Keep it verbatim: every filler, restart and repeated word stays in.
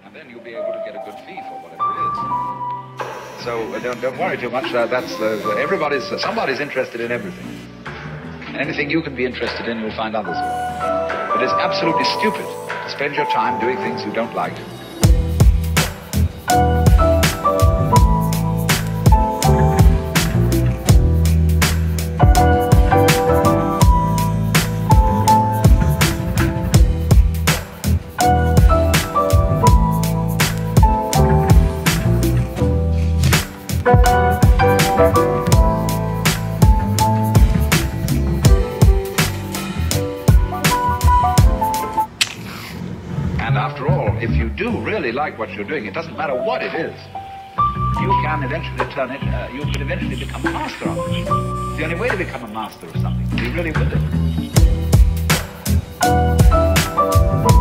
And then you'll be able to get a good fee for whatever it is. So uh, don't, don't worry too much. Uh, that's uh, everybody's, uh, somebody's interested in everything. And anything you can be interested in, you'll find others will. But it's absolutely stupid to spend your time doing things you don't like. Like what you're doing, it doesn't matter what it is. You can eventually turn it, uh, you can eventually become a master of it. It's the only way to become a master of something, to be really good at it.